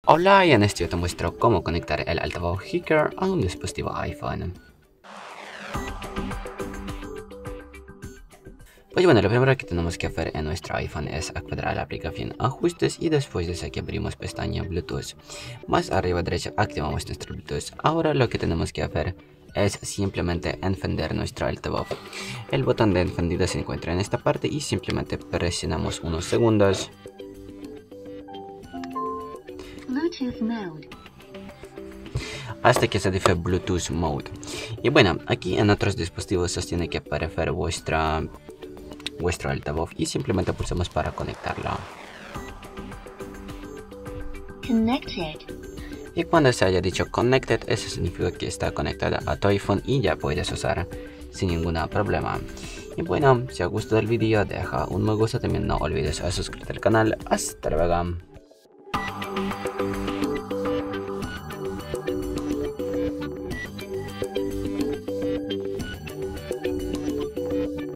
Hola, y en este video te muestro cómo conectar el altavoz Hiker a un dispositivo iPhone. Pues bueno, lo primero que tenemos que hacer en nuestro iPhone es acceder a la aplicación Ajustes y después de eso aquí abrimos pestaña Bluetooth. Más arriba a derecha activamos nuestro Bluetooth. Ahora lo que tenemos que hacer es simplemente encender nuestro altavoz. El botón de encendido se encuentra en esta parte y simplemente presionamos unos segundos. Bluetooth mode. Hasta que se dice Bluetooth Mode. Y bueno, aquí en otros dispositivos os tiene que aparecer vuestro altavoz y simplemente pulsamos para conectarlo. Connected. Y cuando se haya dicho Connected, eso significa que está conectada a tu iPhone y ya puedes usar sin ningún problema. Y bueno, si os gustó el vídeo, deja un me gusta, también no olvides suscribirte al canal. Hasta luego.